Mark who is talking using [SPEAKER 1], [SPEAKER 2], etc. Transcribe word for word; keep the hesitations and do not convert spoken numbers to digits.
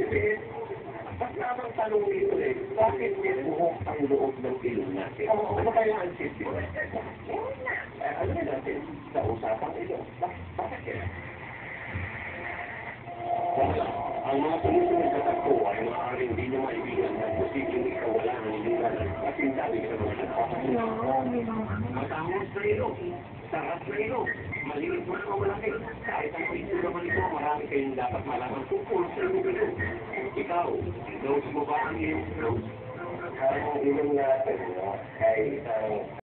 [SPEAKER 1] Ba't naman tanong dito eh, bakit may buhok ang loob ng ilong natin? Ano kaya ang sisip? Eh, alam natin, sa usapang ito, bakit kaya? Ang mga sumusunod sa takbo ay maaaring hindi nyo maibigan na posibleng ikawala ang iligan at sinabi sa mga nagpapakita. Matangos na ilong, sarap na ilong, maliit mo na malaki. Kahit ang picture naman ito, marami kayong dapat malaman tungkol sa ilong. Ikaw, nose mo ba ang iyong nose? Ang ilong natin ay isang